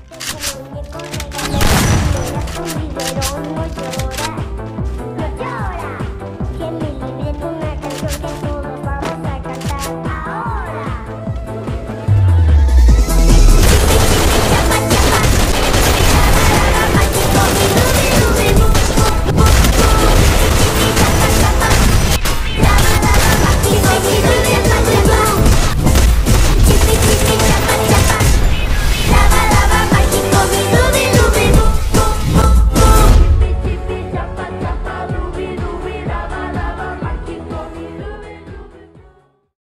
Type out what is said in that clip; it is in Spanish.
Tu muñeco regalón, llora con biberón, no llora.